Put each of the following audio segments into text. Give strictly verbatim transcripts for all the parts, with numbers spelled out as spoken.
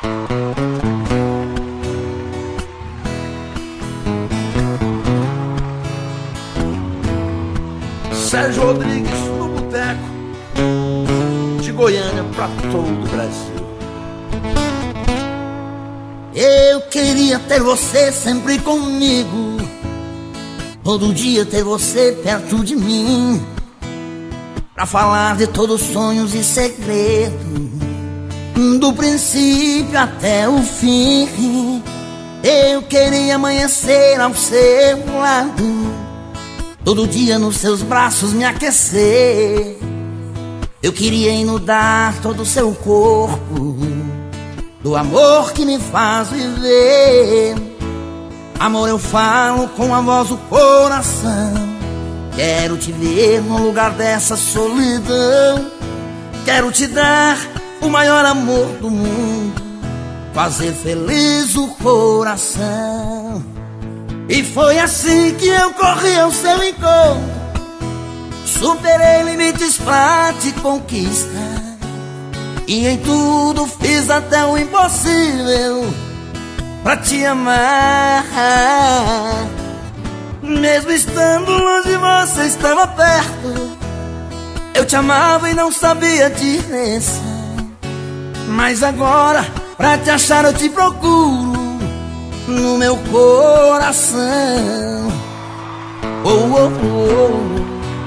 Sérgio Rodrigues no Boteco, de Goiânia pra todo o Brasil. Eu queria ter você sempre comigo, todo dia ter você perto de mim, pra falar de todos os sonhos e segredos, do princípio até o fim. Eu queria amanhecer ao seu lado, todo dia nos seus braços me aquecer. Eu queria inundar todo o seu corpo do amor que me faz viver. Amor, eu falo com a voz do coração. Quero te ver no lugar dessa solidão. Quero te dar o maior amor do mundo, fazer feliz o coração. E foi assim que eu corri ao seu encontro, superei limites pra te conquistar, e em tudo fiz até o impossível pra te amar. Mesmo estando longe, você estava perto. Eu te amava e não sabia a diferença, mas agora pra te achar eu te procuro no meu coração. Oh, oh, oh.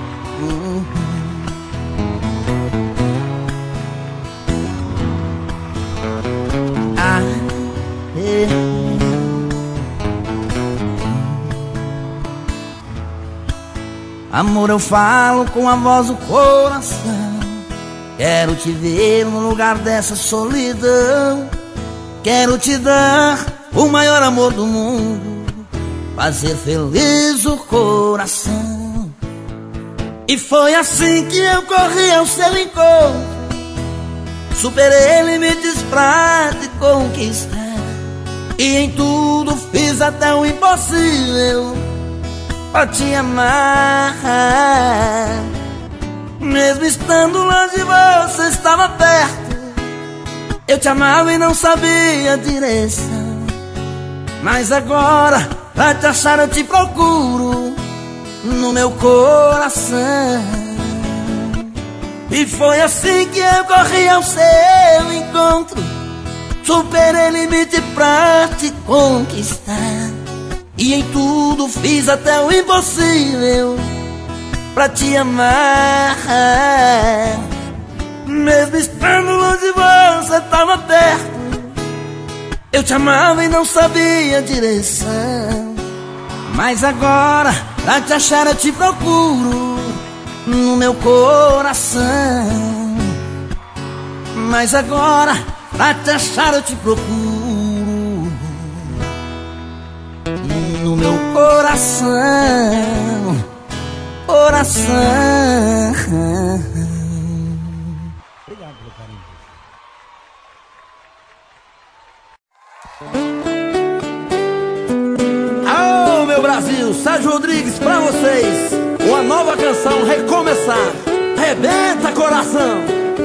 Ah, é. Amor, eu falo com a voz do coração. Quero te ver no lugar dessa solidão. Quero te dar o maior amor do mundo, fazer feliz o coração. E foi assim que eu corri ao seu encontro, superei limites pra te conquistar, e em tudo fiz até o impossível pra te amar. Mesmo estando longe, você estava perto. Eu te amava e não sabia a direção, mas agora pra te achar eu te procuro no meu coração. E foi assim que eu corri ao seu encontro, superei limite pra te conquistar, e em tudo fiz até o impossível pra te amar. Mesmo estando longe, você estava perto. Eu te amava e não sabia a direção, mas agora pra te achar eu te procuro no meu coração. Mas agora pra te achar eu te procuro no meu coração. Coração. Obrigado pelo carinho. Alô, meu Brasil, Sérgio Rodrigues pra vocês. Uma nova canção, Recomeçar. Rebenta, coração.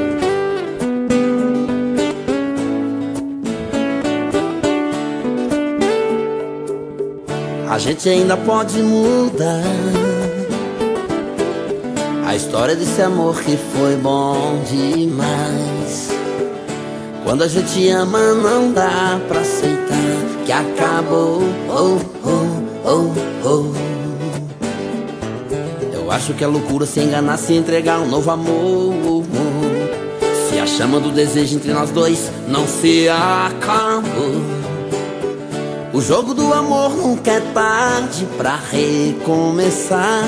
A gente ainda pode mudar a história desse amor que foi bom demais. Quando a gente ama não dá pra aceitar que acabou. Oh, oh, oh, oh. Eu acho que é loucura se enganar, se entregar um novo amor, se a chama do desejo entre nós dois não se acabou. O jogo do amor nunca é tarde pra recomeçar.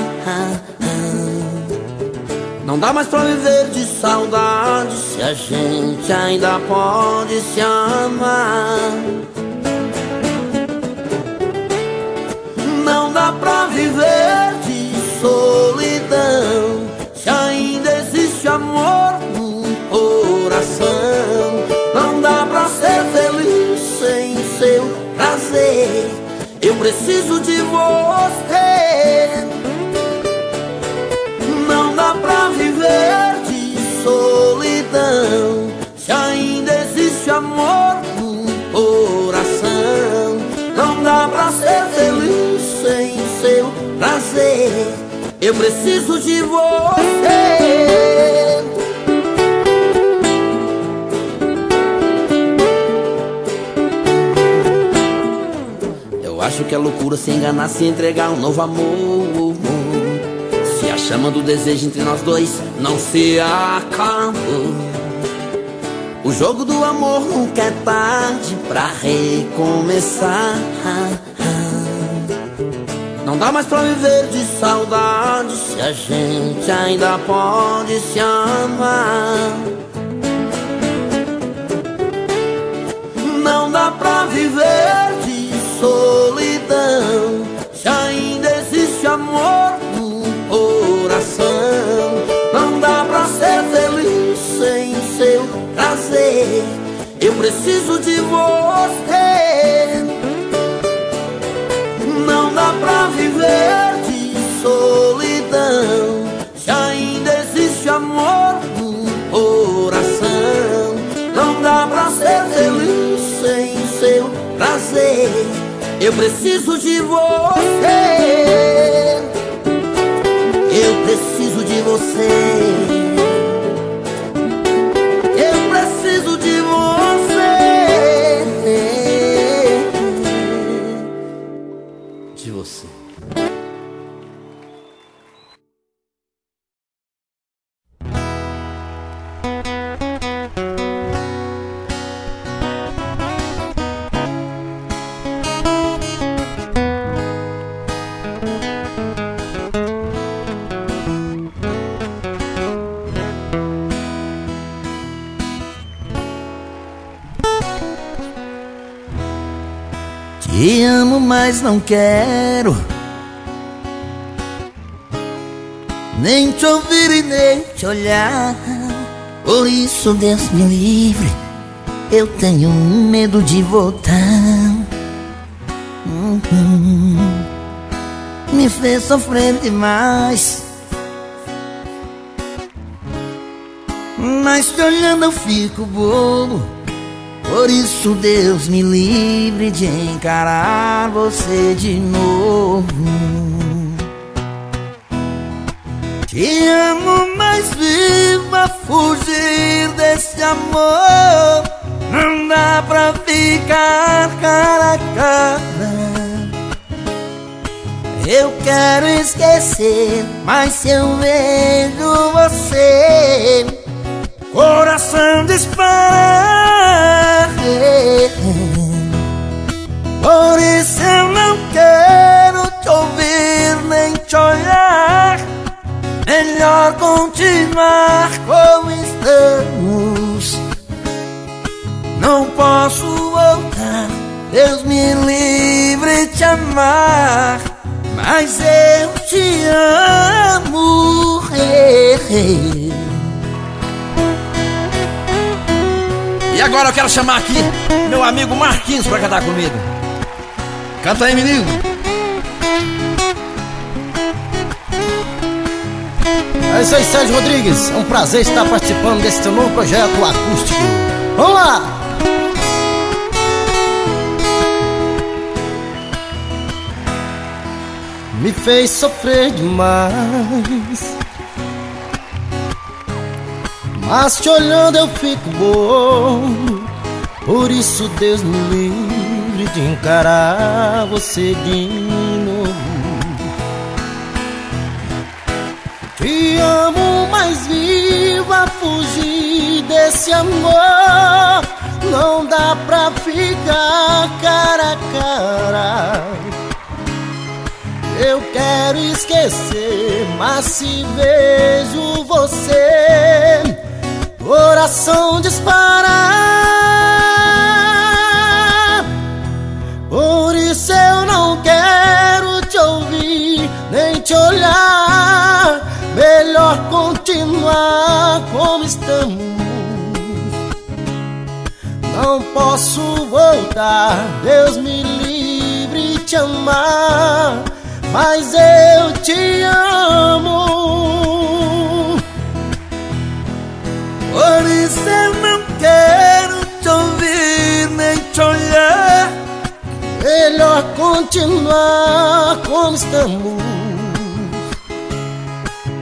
Não dá mais pra viver de saudade se a gente ainda pode se amar. Não dá pra viver de solidão se ainda existe amor no coração. Não dá pra ser feliz sem seu prazer. Eu preciso de você. Não dá pra viver de solidão se ainda existe amor no eu preciso de você. Eu acho que é loucura se enganar, se entregar um novo amor. Se a chama do desejo entre nós dois não se acabou. O jogo do amor nunca é tarde pra recomeçar. Não dá mais pra viver de saudade se a gente ainda pode se amar. Não dá pra viver de solidão se ainda existe amor no coração. Não dá pra ser feliz sem seu prazer, eu preciso de você. Não dá pra viver de solidão se ainda existe amor no coração. Não dá pra ser feliz sem seu prazer, eu preciso de você. Eu preciso de você. Eu preciso de você. De você. Te amo, mas não quero nem te ouvir e nem te olhar. Por isso, Deus me livre, eu tenho medo de voltar. Uhum. Me fez sofrer demais, mas te olhando eu fico bobo. Por isso, Deus me livre de encarar você de novo. Te amo, mas viva fugir desse amor. Não dá pra ficar cara a cara. Eu quero esquecer, mas se eu vejo você, coração dispara. Por isso eu não quero te ouvir nem te olhar. Melhor continuar como estamos. Não posso voltar, Deus me livre de te amar, mas eu te amo. E agora eu quero chamar aqui meu amigo Marquinhos pra cantar comigo. Canta aí, menino. É isso aí, Sérgio Rodrigues. É um prazer estar participando desse teu novo projeto acústico. Vamos lá! Me fez sofrer demais, mas te olhando eu fico bom. Por isso, Deus me livre de encarar você de novo. Te amo, mas viva fugir desse amor. Não dá pra ficar cara a cara. Eu quero esquecer, mas se vejo você, coração dispara. Por isso eu não quero te ouvir nem te olhar. Melhor continuar como estamos. Não posso voltar, Deus me livre de te amar, mas eu te amo. Por isso eu não quero te ouvir nem te olhar. Melhor continuar como estamos.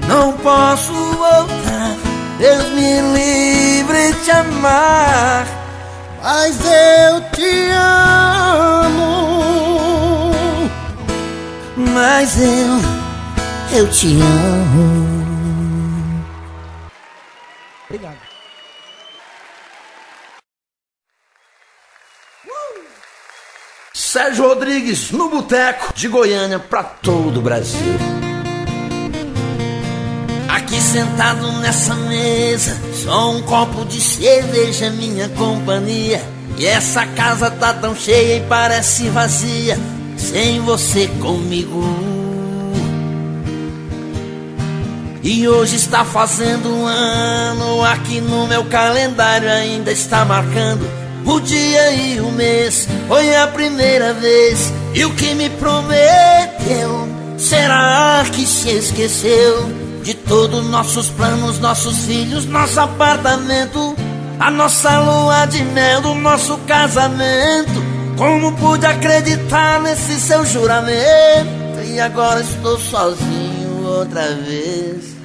não posso voltar. Deus me livre de te amar, mas eu te amo. Mas eu, eu te amo. Obrigado. Sérgio Rodrigues no Boteco, de Goiânia pra todo o Brasil. Aqui sentado nessa mesa, só um copo de cerveja, minha companhia. E essa casa tá tão cheia e parece vazia sem você comigo. E hoje está fazendo um ano, aqui no meu calendário ainda está marcando o dia e o mês. Foi a primeira vez, e o que me prometeu, será que se esqueceu de todos nossos planos, nossos filhos, nosso apartamento, a nossa lua de mel do nosso casamento? Como pude acreditar nesse seu juramento? E agora estou sozinho outra vez,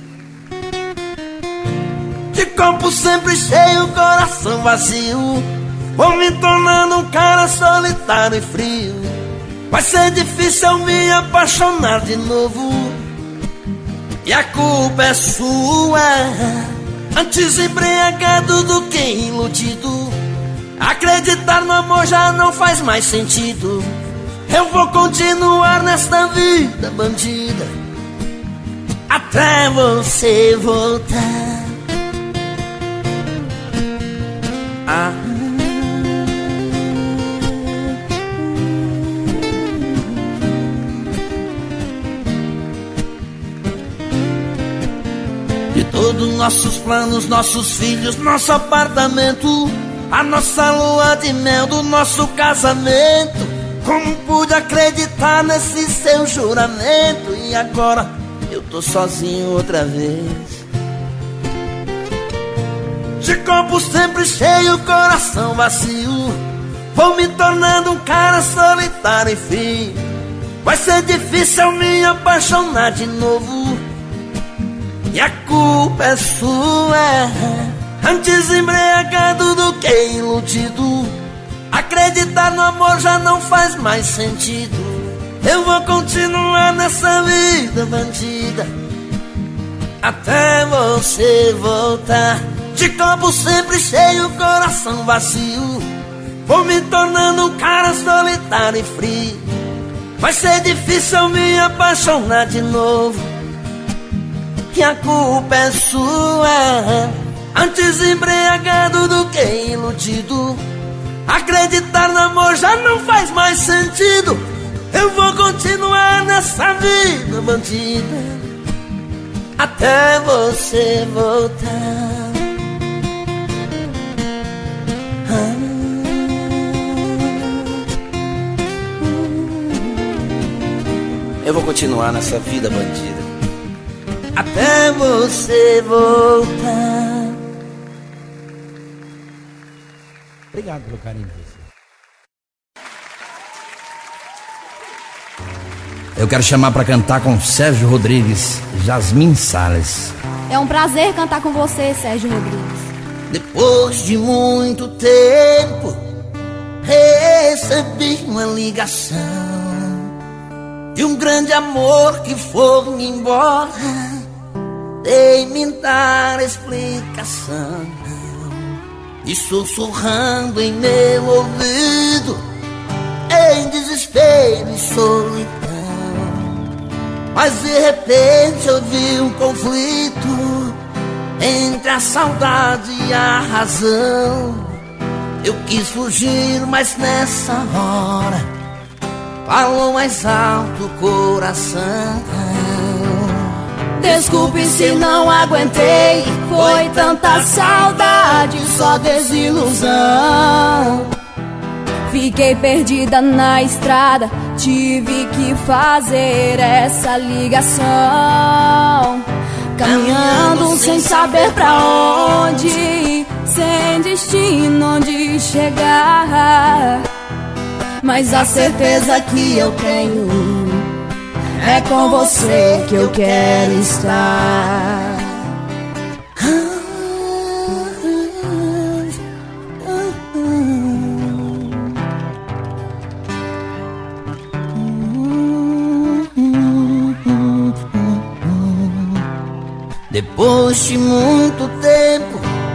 de copo sempre cheio, coração vazio. Vou me tornando um cara solitário e frio. Vai ser difícil eu me apaixonar de novo, e a culpa é sua. Antes embriagado do que iludido, acreditar no amor já não faz mais sentido. Eu vou continuar nesta vida bandida até você voltar. Ah. De todos nossos planos, nossos filhos, nosso apartamento, a nossa lua de mel do nosso casamento. Como pude acreditar nesse seu juramento? E agora eu tô sozinho outra vez, de copo sempre cheio, coração vazio. Vou me tornando um cara solitário e frio. Vai ser difícil eu me apaixonar de novo, e a culpa é sua. Antes embriagado do que iludido, acreditar no amor já não faz mais sentido. Eu vou continuar nessa vida bandida até você voltar. De copo sempre cheio, coração vazio. Vou me tornando um cara solitário e frio. Vai ser difícil eu me apaixonar de novo, que a culpa é sua. Antes embriagado do que iludido, acreditar no amor já não faz mais sentido. Eu vou continuar nessa vida bandida até você voltar. Eu vou continuar nessa vida bandida até você voltar. Obrigado pelo carinho de você. Eu quero chamar pra cantar com Sérgio Rodrigues, Jasmin Salles. É um prazer cantar com você, Sérgio Rodrigues. Depois de muito tempo, recebi uma ligação de um grande amor que foi embora. Dei-me dar explicação e sussurrando em meu ouvido, em desespero e solidão. Mas de repente eu vi um conflito entre a saudade e a razão. Eu quis fugir, mas nessa hora falou mais alto o coração. Desculpe se não aguentei, foi tanta saudade, só desilusão. Fiquei perdida na estrada, tive que fazer essa ligação. Caminhando sem saber pra onde, sem destino onde chegar. Mas a certeza que eu tenho é com você que eu quero estar. Depois de muito tempo,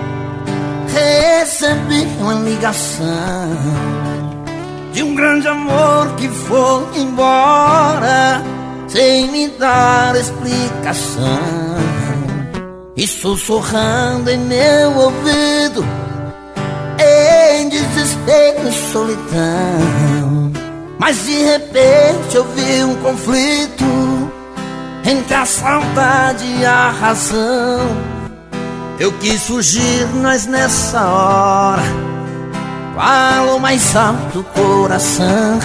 recebi uma ligação de um grande amor que foi embora sem me dar explicação, e sussurrando em meu ouvido em desespero e solidão. Mas de repente eu vi um conflito entre a saudade e a razão. Eu quis fugir, mas nessa hora falou mais alto o coração.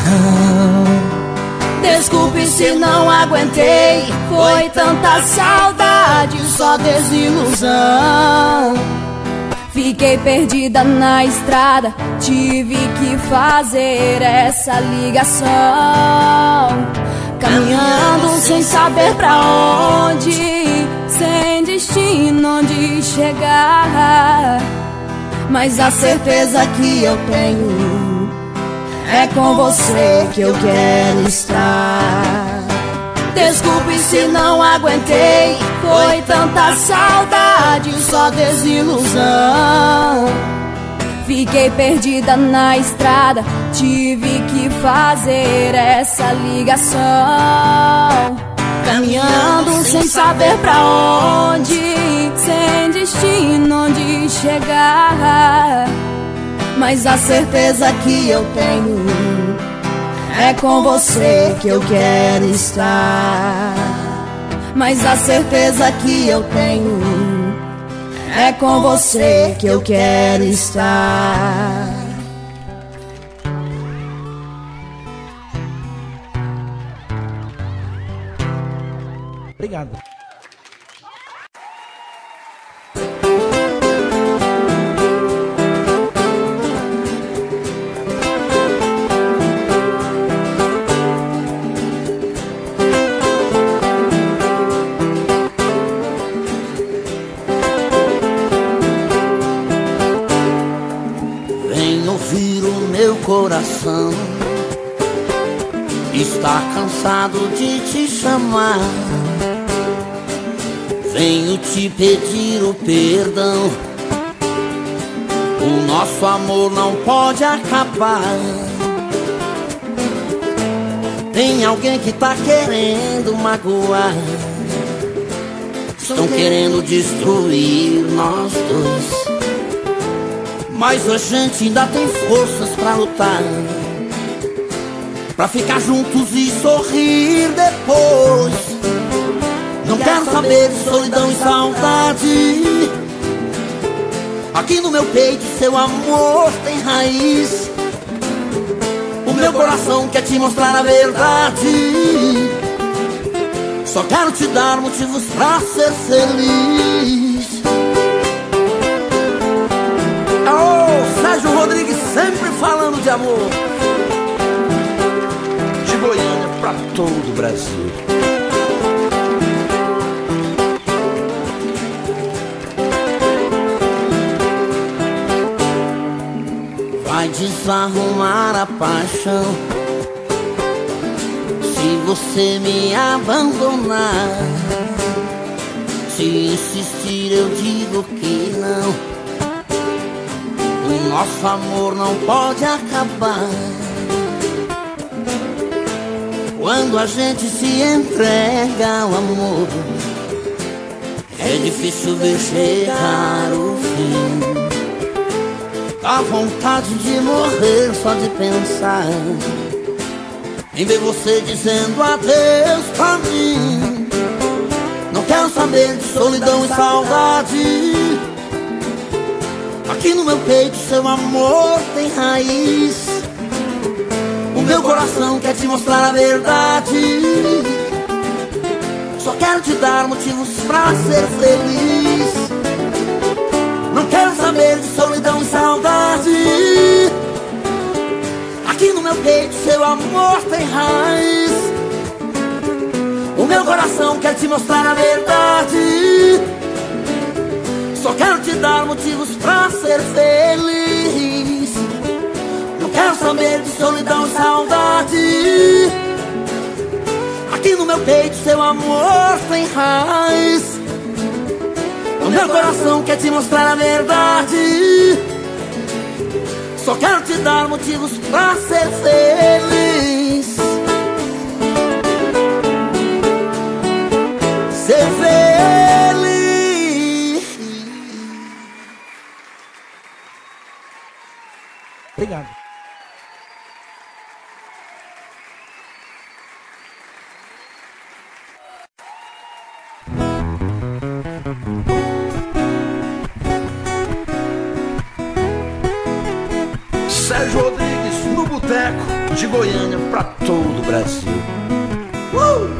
Desculpe se não aguentei, foi tanta saudade, só desilusão. Fiquei perdida na estrada, tive que fazer essa ligação. Caminhando sem saber pra onde, sem destino onde chegar. Mas a certeza que eu tenho é com você que eu quero estar. Desculpe se não aguentei, foi tanta saudade, só desilusão. Fiquei perdida na estrada, tive que fazer essa ligação. Caminhando sem saber pra onde, sem destino onde chegar. Mas a certeza que eu tenho é com você que eu quero estar. Mas a certeza que eu tenho é com você que eu quero estar. Obrigado. Coração está cansado de te chamar. Venho te pedir o perdão. O nosso amor não pode acabar. Tem alguém que tá querendo magoar. Estão querendo destruir nós dois. Mas a gente ainda tem forças pra lutar, pra ficar juntos e sorrir depois. Não quero saber de solidão e saudade. Aqui no meu peito seu amor tem raiz. O meu coração quer te mostrar a verdade. Só quero te dar motivos pra ser feliz. Sérgio Rodrigues sempre falando de amor. De Goiânia pra todo o Brasil. Vai desarrumar a paixão se você me abandonar. Se insistir eu digo que não. O nosso amor não pode acabar. Quando a gente se entrega ao amor, é difícil ver chegar o fim. Dá vontade de morrer só de pensar em ver você dizendo adeus pra mim. Não quero saber de solidão e saudade. Aqui no meu peito seu amor tem raiz. O meu coração quer te mostrar a verdade. Só quero te dar motivos pra ser feliz. Não quero saber de solidão e saudade. Aqui no meu peito seu amor tem raiz. meu coração quer te mostrar a verdade. Só quero te dar motivos pra ser feliz. Não quero saber de solidão e saudade. Aqui no meu peito seu amor tem raiz. O meu coração quer te mostrar a verdade. Só quero te dar motivos pra ser feliz. Ser feliz. Obrigado. Sérgio Rodrigues no Boteco, de Goiânia pra todo o Brasil. uh!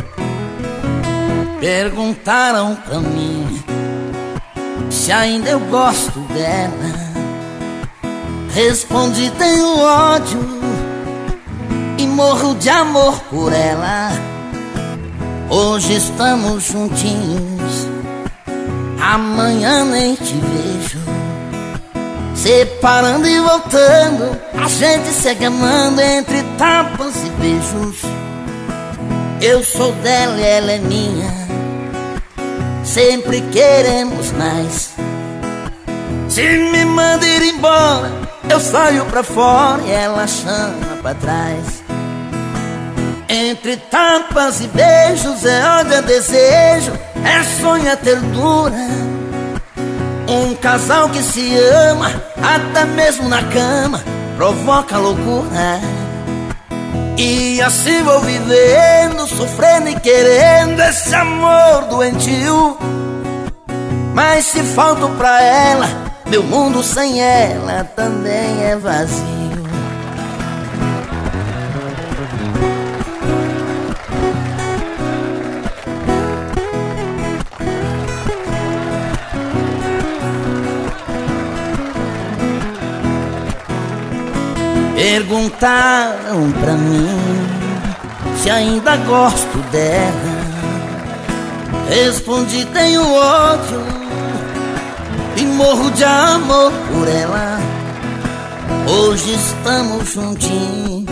Perguntaram pra mim se ainda eu gosto dela. Respondi, tenho ódio e morro de amor por ela. Hoje estamos juntinhos, amanhã nem te vejo. Separando e voltando, a gente segue amando entre tapas e beijos. Eu sou dela e ela é minha, sempre queremos mais. Se me manda ir embora, eu saio pra fora e ela chama pra trás. Entre tapas e beijos é ódio, é desejo, é sonho, é ternura. Um casal que se ama, até mesmo na cama, provoca loucura. E assim vou vivendo, sofrendo e querendo esse amor doentio. Mas se falto pra ela, meu mundo sem ela também é vazio. Perguntaram pra mim se ainda gosto dela. Respondi, tenho ódio e morro de amor por ela. Hoje estamos juntinhos,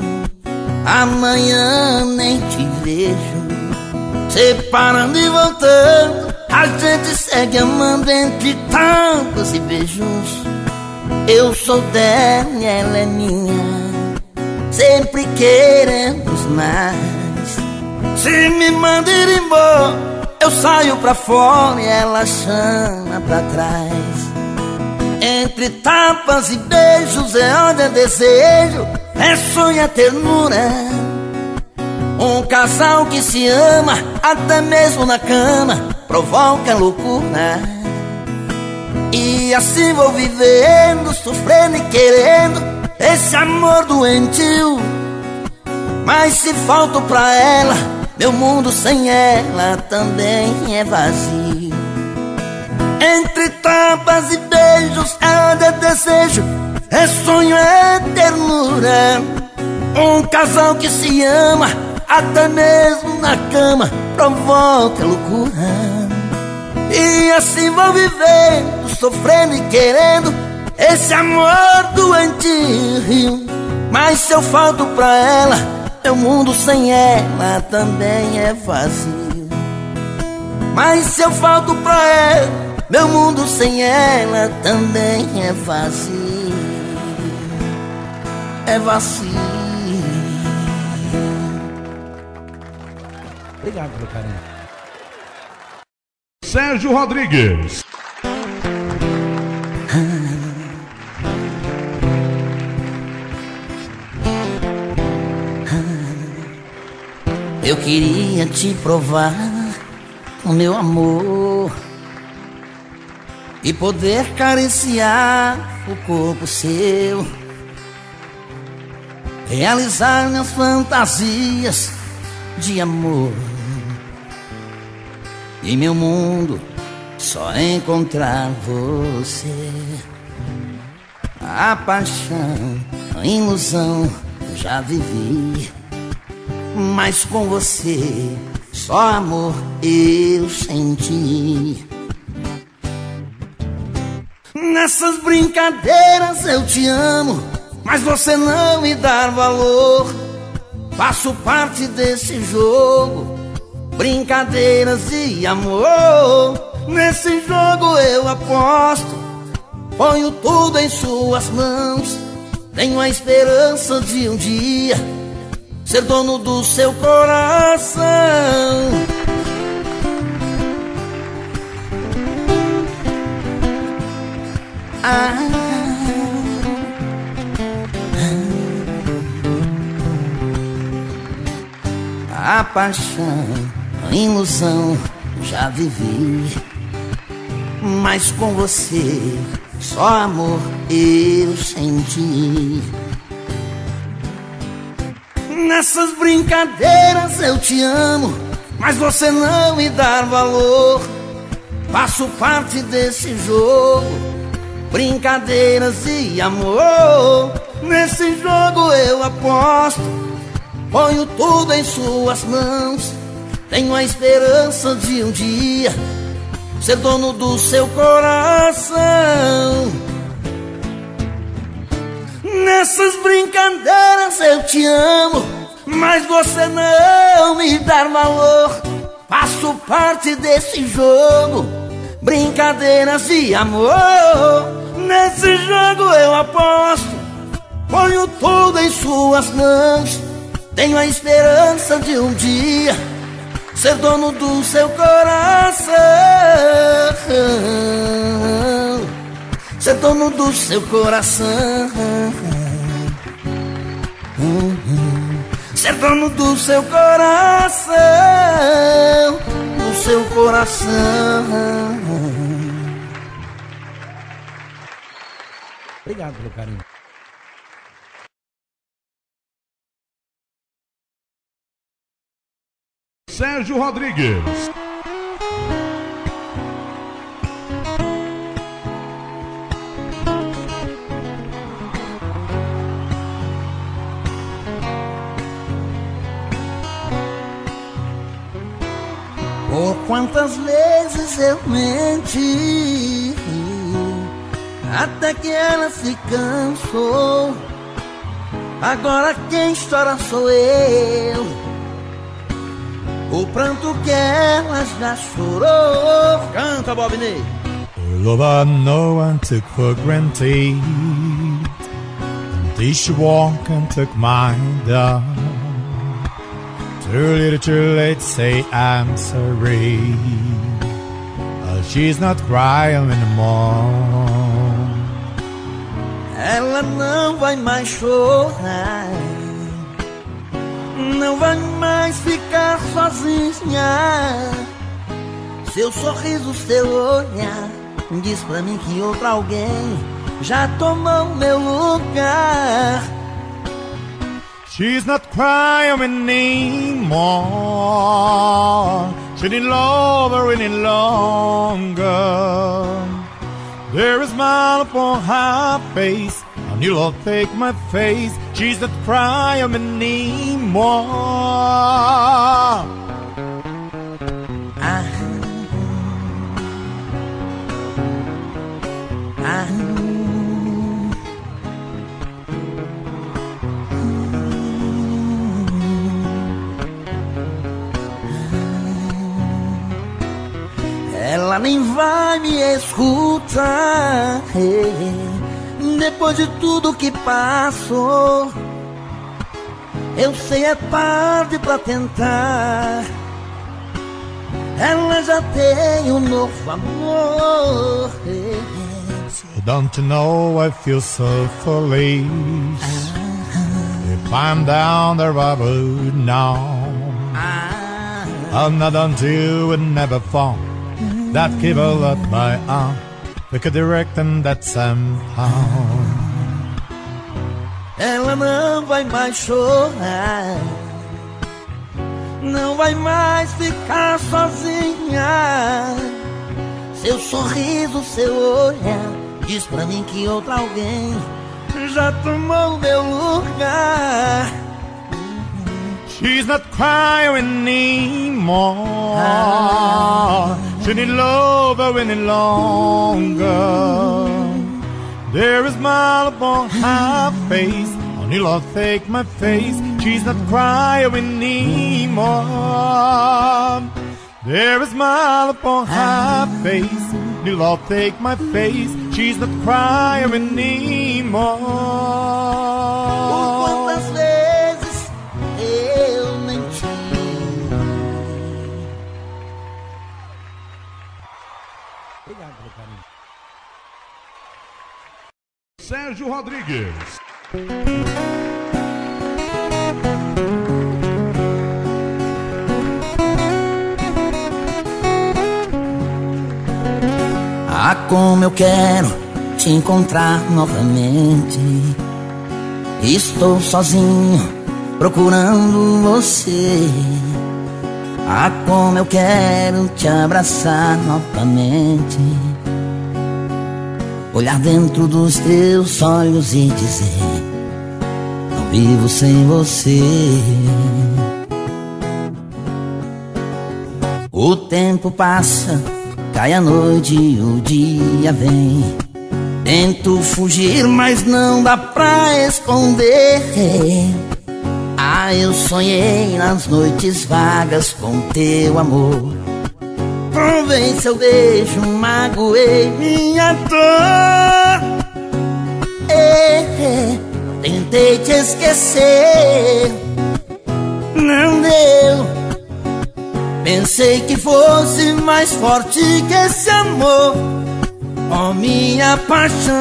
amanhã nem te vejo. Separando e voltando, a gente segue amando entre tapas e beijos. Eu sou dela e ela é minha, sempre queremos mais. Se me manda ir embora, eu saio pra fora e ela chama pra trás. Entre tapas e beijos é ódio, é desejo, é sonho, é ternura. Um casal que se ama, até mesmo na cama, provoca loucura. E assim vou vivendo, sofrendo e querendo esse amor doentio. Mas se falto pra ela, meu mundo sem ela também é vazio. Entre tapas e beijos é ódio, é desejo, é sonho, é ternura. Um casal que se ama, até mesmo na cama, provoca loucura. E assim vou vivendo, sofrendo e querendo esse amor doentio. Mas se eu falto pra ela, meu mundo sem ela também é vazio. Mas se eu falto pra ela, meu mundo sem ela também é vazio. É vazio. Obrigado pelo carinho. Sérgio Rodrigues. Eu queria te provar o meu amor e poder cariciar o corpo seu, realizar minhas fantasias de amor. Em meu mundo só encontrar você. A paixão, a ilusão já vivi, mas com você só amor eu senti. Nessas brincadeiras eu te amo, mas você não me dá valor. Faço parte desse jogo, brincadeiras e amor. Nesse jogo eu aposto, ponho tudo em suas mãos. Tenho a esperança de um dia ser dono do seu coração. Ah, a paixão, a ilusão já vivi, mas com você só amor eu senti. Nessas brincadeiras eu te amo, mas você não me dá valor. Faço parte desse jogo, brincadeiras e amor. Nesse jogo eu aposto, ponho tudo em suas mãos. Tenho a esperança de um dia ser dono do seu coração. Nessas brincadeiras eu te amo, mas você não me dá valor. Faço parte desse jogo, brincadeiras e amor. Nesse jogo eu aposto, ponho tudo em suas mãos. Tenho a esperança de um dia ser dono do seu coração. Ser dono do seu coração. Ser dono do seu coração. Do seu coração. Obrigado pelo carinho. Sérgio Rodrigues. Por quantas vezes eu menti, até que ela se cansou. Agora quem chora sou eu, o pranto que ela já chorou. Canta, Bob Ney. Love I no one took for granted, until she walked and took my dog. Too little too late, say I'm sorry. Oh, she's not crying anymore. Ela não vai mais chorar, não vai mais ficar sozinha. Seu sorriso, seu olhar diz pra mim que outro alguém já tomou meu lugar. She's not crying anymore. She didn't love her any longer. There is a smile upon her face, and you'll take my face. She's not crying anymore. Ah, ah. Ela nem vai me escutar, depois de tudo que passou. Eu sei é tarde pra tentar. Ela já tem um novo amor. So don't you know I feel so foolish? If I'm down there I would know. I'm not until and never fall. That give a lot my arm, we could direct and that somehow. Ela não vai mais chorar, não vai mais ficar sozinha. Seu sorriso, seu olhar diz pra mim que outro alguém já tomou meu lugar. She's not crying anymore. She need love any longer. There is a smile upon her face. Only Lord take my face. She's not crying anymore. There is a smile upon her face. New Lord take my face. She's not crying anymore. Por quantas vezes eu menti. Obrigado pelo carinho. Sérgio Rodrigues. Ah, como eu quero te encontrar novamente. Estou sozinho procurando você. Ah, como eu quero te abraçar novamente. Olhar dentro dos teus olhos e dizer: não vivo sem você. O tempo passa, cai a noite e o dia vem. Tento fugir, mas não dá pra esconder. Ah, eu sonhei nas noites vagas com teu amor. Provei seu beijo, magoei minha dor. É, é, tentei te esquecer, não deu. Pensei que fosse mais forte que esse amor. Oh, minha paixão,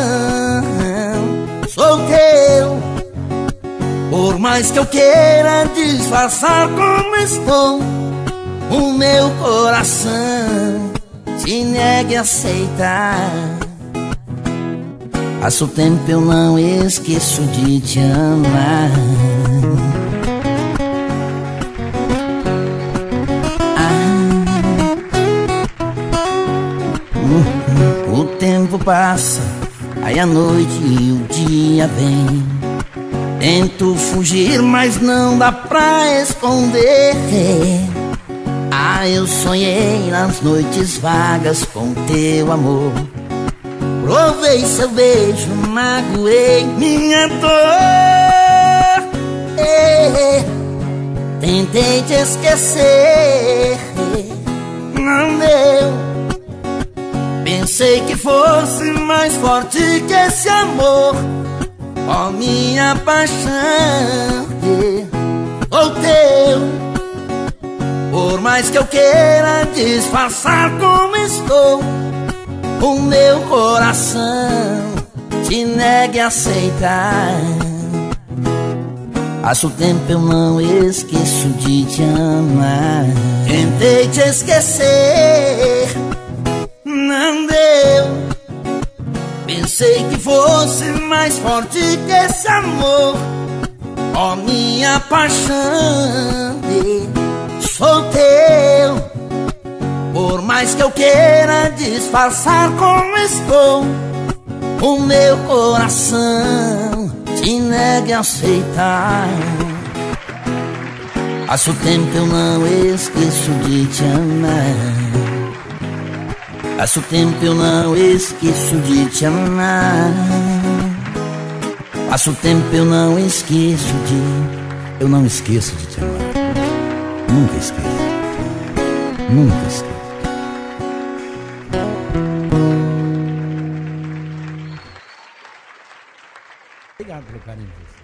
sou teu. Por mais que eu queira disfarçar como estou, o meu coração se nega a aceitar. Passa o tempo, eu não esqueço de te amar. O tempo passa, aí a noite e o dia vem. Tento fugir, mas não dá pra esconder. Ah, eu sonhei nas noites vagas com teu amor. Provei seu beijo, magoei minha dor. É, tentei te esquecer, não deu. Pensei que fosse mais forte que esse amor. Oh, minha paixão, sou teu. Por mais que eu queira disfarçar como estou, o meu coração se nega a aceitar. Passa o tempo, eu não esqueço de te amar. Tentei te esquecer, não deu. Pensei que fosse mais forte que esse amor. Oh, minha paixão, sou teu. Por mais que eu queira disfarçar como estou, o meu coração se nega a aceitar. Passa o tempo, eu não esqueço de te amar. Passa o tempo, eu não esqueço de te amar. Passa o tempo, eu não esqueço de... Eu não esqueço de te amar. Nunca esqueço. Nunca esqueço. Obrigado pelo carinho de você.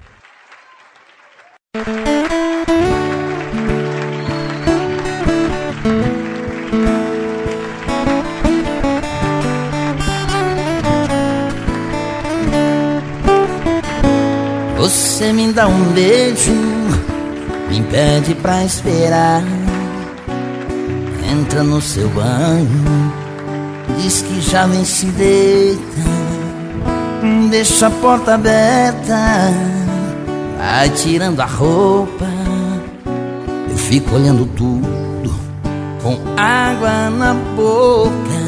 Você me dá um beijo, me pede pra esperar. Entra no seu banho, diz que já vem se deita. Deixa a porta aberta, vai tirando a roupa. Eu fico olhando tudo com água na boca.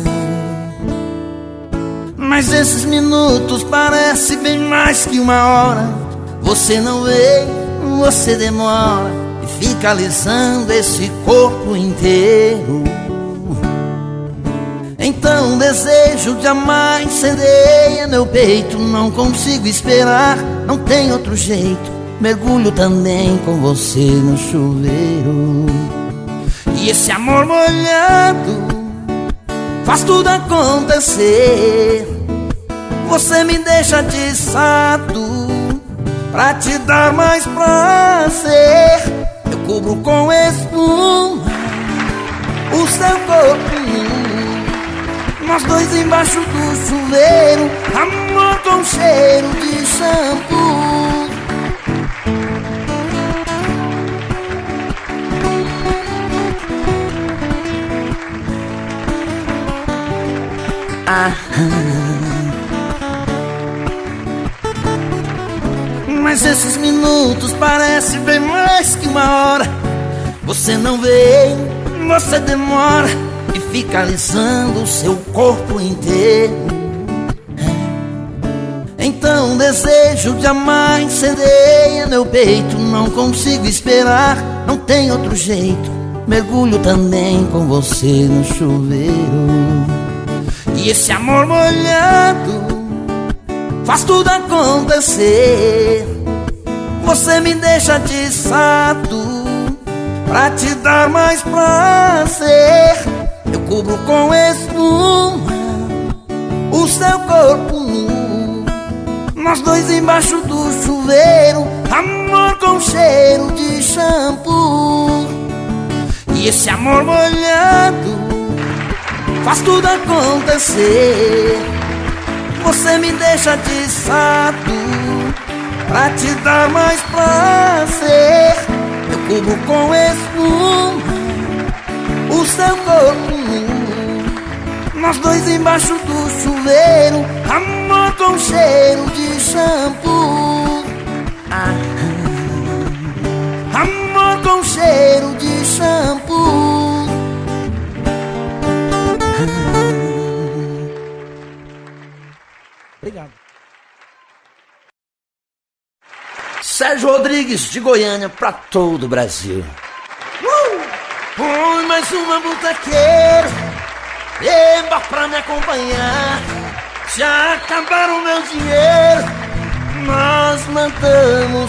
Mas esses minutos parecem bem mais que uma hora. Você não veio, você demora e fica alisando esse corpo inteiro. Então o desejo de amar incendeia meu peito. Não consigo esperar, não tem outro jeito. Mergulho também com você no chuveiro. E esse amor molhado faz tudo acontecer. Você me deixa atiçado pra te dar mais prazer. Eu cubro com espuma o seu corpo, nós dois embaixo do chuveiro. Amor com cheiro de shampoo. Ah, mas esses minutos parecem bem mais que uma hora. Você não vem, você demora e fica alisando o seu corpo inteiro. Então o desejo de amar incendeia meu peito. Não consigo esperar, não tem outro jeito. Mergulho também com você no chuveiro. E esse amor molhado faz tudo acontecer. Você me deixa atiçado pra te dar mais prazer. Eu cubro com espuma o seu corpo nu, nós dois embaixo do chuveiro. Amor com cheiro de shampoo. E esse amor molhado faz tudo acontecer. Você me deixa atiçado pra te dar mais prazer. Eu cubro com espuma o seu corpo nu, nós dois embaixo do chuveiro. Amor com cheiro de shampoo. Ah, amor com cheiro de shampoo. Obrigado. Sérgio Rodrigues, de Goiânia, pra todo o Brasil. Uh! Põe mais uma botequeira, beba pra me acompanhar. Já acabaram meu dinheiro, nós mandamos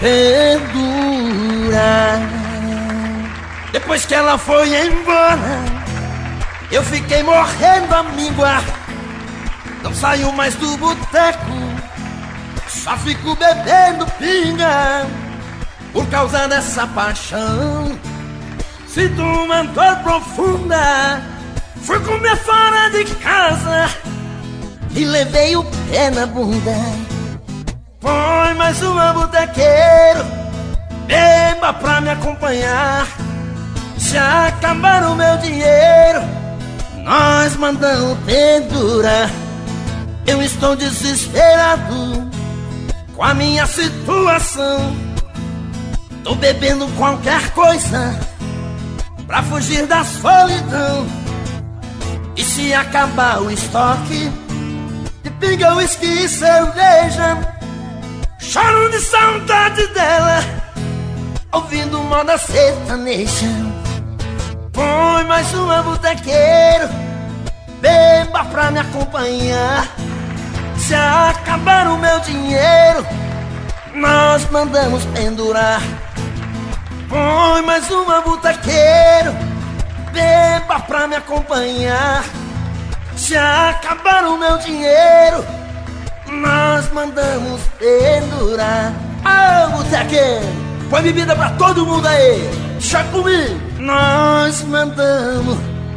pendurar. Depois que ela foi embora, eu fiquei morrendo a míngua. Não saio mais do boteco, só fico bebendo pinga. Por causa dessa paixão, sinto uma dor profunda. Fui comer fora de casa e levei o pé na bunda. Põe mais uma botequeiro, beba pra me acompanhar. Já acabaram meu dinheiro, nós mandamos pendurar. Eu estou desesperado com a minha situação. Tô bebendo qualquer coisa pra fugir da solidão. E se acabar o estoque de pinga, uísque e cerveja, choro de saudade dela, ouvindo moda sertaneja. Põe mais uma botequeiro, beba pra me acompanhar. Se acabar o meu dinheiro, nós mandamos pendurar. Põe mais uma botequeiro, beba pra me acompanhar. Se acabar o meu dinheiro, nós mandamos pendurar. Ah, botequeiro, põe bebida pra todo mundo aí. Chá comigo. Nós mandamos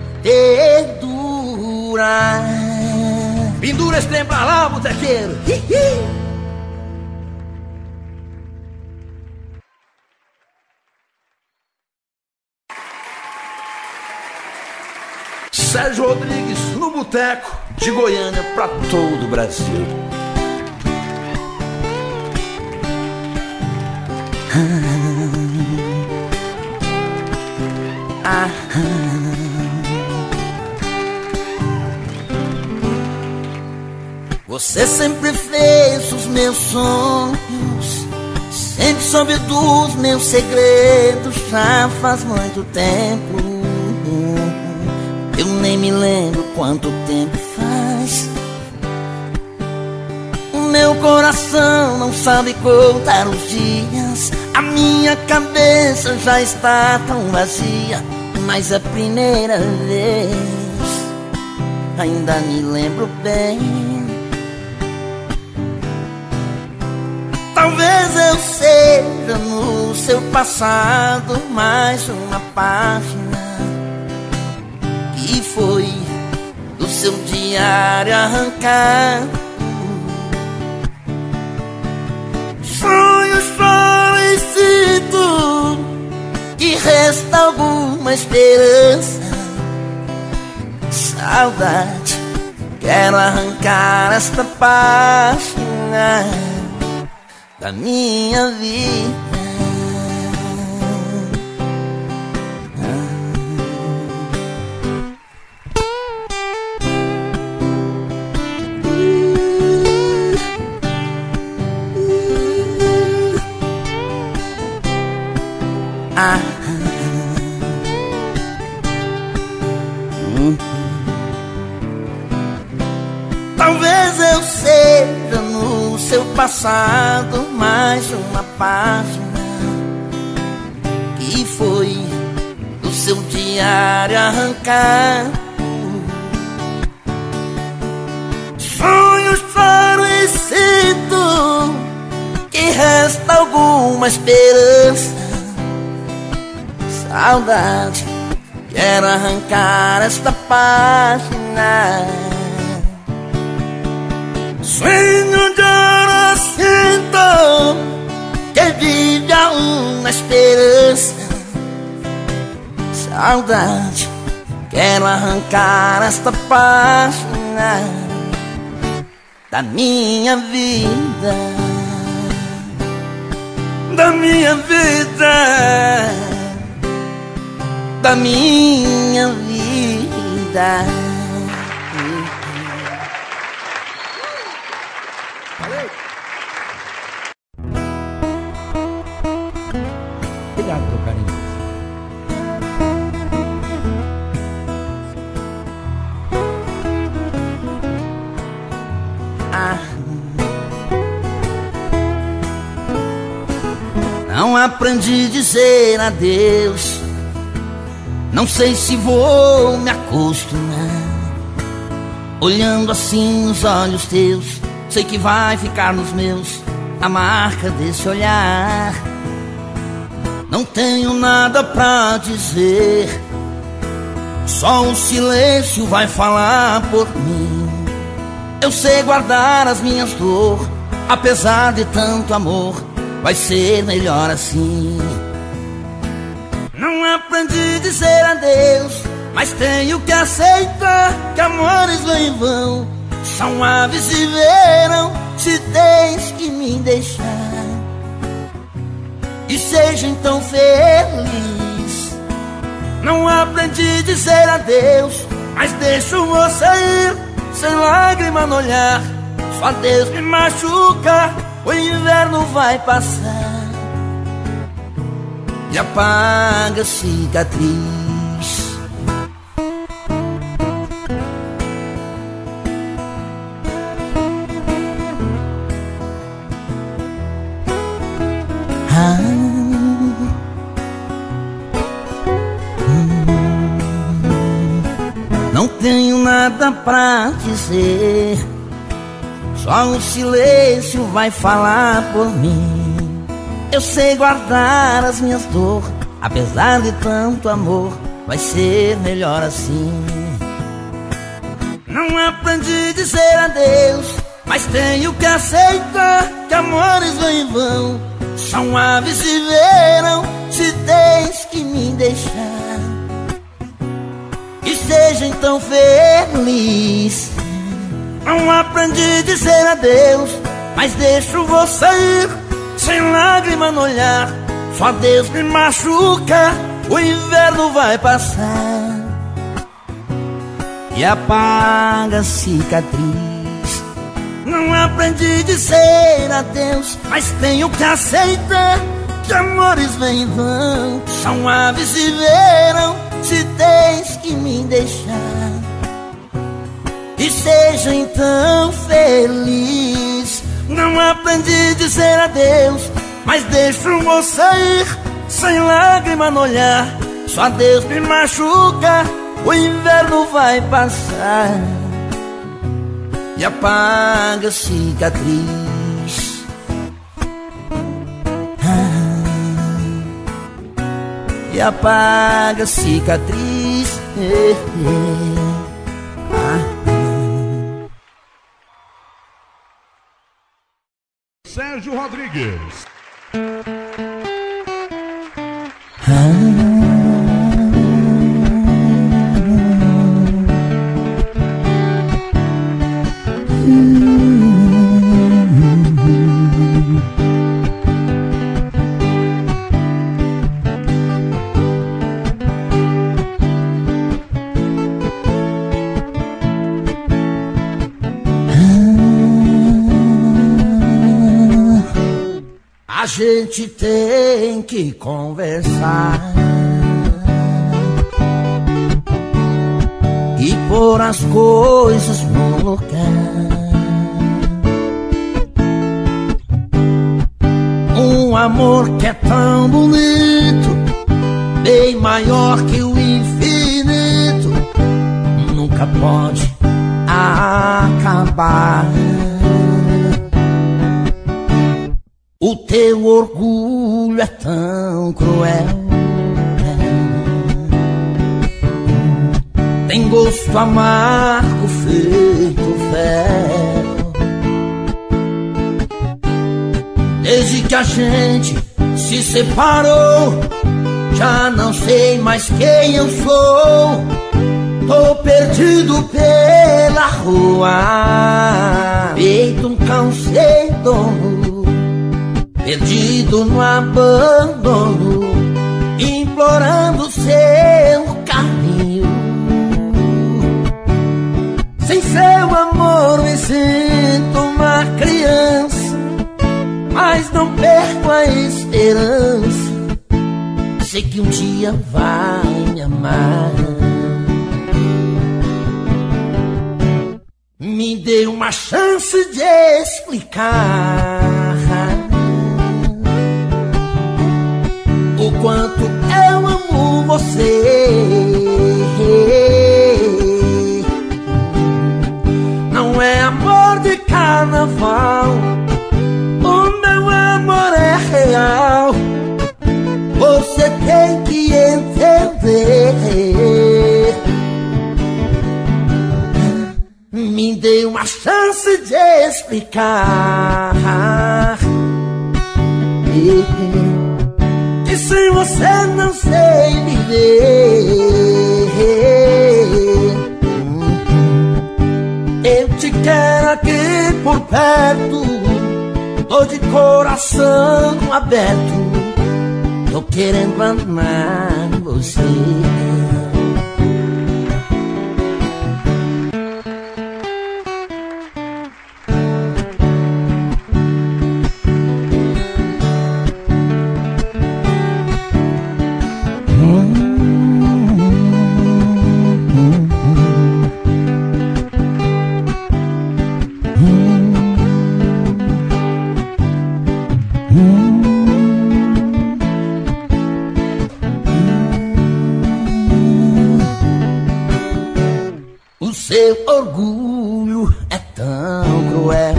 pendurar. Pendura esse trem pra lá, botequeiro. Sérgio Rodrigues, no boteco, de Goiânia pra todo o Brasil. Ah, ah. Você sempre fez os meus sonhos, sempre soube dos meus segredos já faz muito tempo. Eu nem me lembro quanto tempo faz. O meu coração não sabe contar os dias. A minha cabeça já está tão vazia. Mas a primeira vez ainda me lembro bem. Talvez eu seja no seu passado mais uma página que foi do seu diário arrancado. Sonho, choro e sinto que resta alguma esperança. Saudade, quero arrancar esta página da minha vida. Ah. Hum. Talvez eu seja no seu passado mais uma página que foi do seu diário arrancado. Sonho, choro e sinto que resta alguma esperança. Saudade, quero arrancar esta página. Sonho de ouro sinto que vive a uma esperança. Saudade, quero arrancar esta página da minha vida. Da minha vida. Da minha vida. Obrigado pelo carinho. Ah. Não aprendi a dizer adeus. Não sei se vou me acostumar. Olhando assim nos olhos teus, sei que vai ficar nos meus a marca desse olhar. Não tenho nada pra dizer, só o silêncio vai falar por mim. Eu sei guardar as minhas dores, apesar de tanto amor, vai ser melhor assim. Não aprendi a dizer adeus, mas tenho que aceitar que amores vão e vão, são aves de verão, se tens que me deixar. E seja então feliz. Não aprendi a dizer adeus, mas deixo você ir, sem lágrima no olhar. Só Deus me machuca, o inverno vai passar e apaga a cicatriz. Ah, hum, não tenho nada pra dizer, só o silêncio vai falar por mim. Eu sei guardar as minhas dores, apesar de tanto amor, vai ser melhor assim. Não aprendi a dizer adeus, mas tenho que aceitar que amores vão e vão, são aves de verão, se tens que me deixar. E seja então feliz. Não aprendi a dizer adeus, mas deixo você ir, sem lágrima no olhar. Só Deus me machuca, o inverno vai passar e apaga a cicatriz. Não aprendi a dizer adeus, mas tenho que aceitar que amores vêm e vão, são aves e verão, se tens que me deixar. E seja então feliz. Não aprendi a dizer adeus, mas deixo você ir sem lágrima no olhar. Só Deus me machuca, o inverno vai passar e apaga a cicatriz. Ah, e apaga a cicatriz. Eh, eh. Ah. Sérgio Rodrigues. A gente tem que conversar e pôr as coisas no lugar. Um amor que é tão bonito, bem maior que o infinito, nunca pode acabar. O teu orgulho é tão cruel, tem gosto amargo feito ferro. Desde que a gente se separou, já não sei mais quem eu sou. Tô perdido pela rua, feito um cão sem dono, perdido no abandono, implorando seu carinho. Sem seu amor me sinto uma criança, mas não perco a esperança. Sei que um dia vai me amar. Me dê uma chance de explicar o quanto eu amo você. Não é amor de carnaval, o meu amor é real. Você tem que entender. Me dê uma chance de explicar que sem você não sei viver. Eu te quero aqui por perto, tô de coração aberto, tô querendo amar você. Seu orgulho é tão cruel,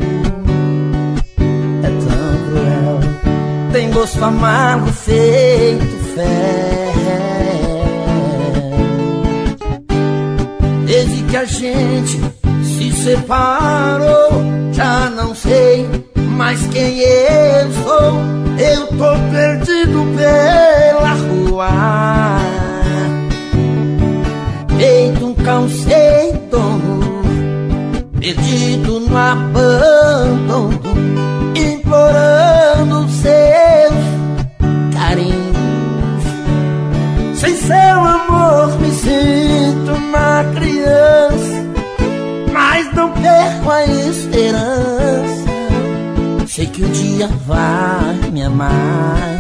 é tão cruel, tem gosto amargo feito ferro. Desde que a gente se separou, já não sei mais quem eu sou. Eu tô perdido pela rua, feito um cão sem dono, perdido no abandono, implorando seus carinhos. Sem seu amor me sinto uma criança, mas não perco a esperança. sei que um dia vai me amar.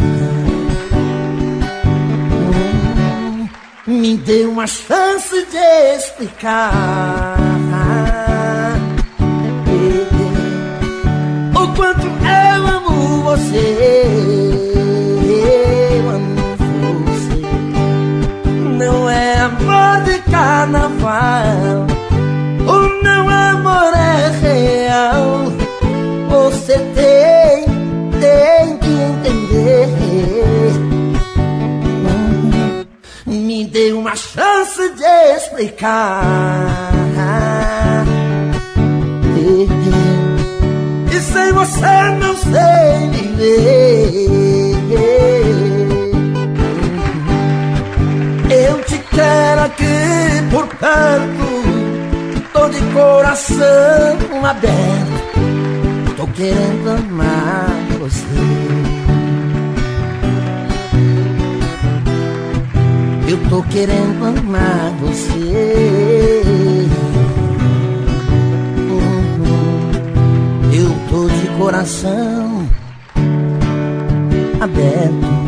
hum, Me dê uma chance de explicar o quanto eu amo você. Eu amo você. Não é amor de carnaval, o não amor é real. Você tem, tem que entender. Me dê uma chance de explicar. E sem você não sei viver. Eu te quero aqui por perto, tô de coração aberto. Tô querendo amar você. Eu tô querendo amar você. uhum. Eu tô de coração aberto.